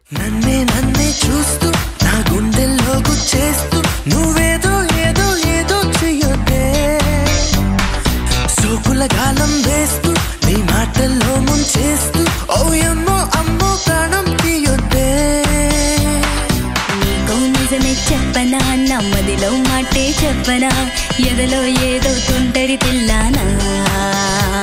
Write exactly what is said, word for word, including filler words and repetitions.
నన్నే నన్నే చూస్తూ నా గుండెల్లో గుచ్చేస్తూ నువ్వేదో ఏదో ఏదో చెయ్యొద్దే సోకుల గాలం వేస్తూ నీ మాటల్లో ముంచేస్తూ ఓ అమ్మో అమ్మో ప్రాణం తీయొద్దే నీకో నిజమే చెప్పనా నమ్మదిలో మాటే చెప్పనా ఎదలో ఏదో తుంటరి తిల్లానా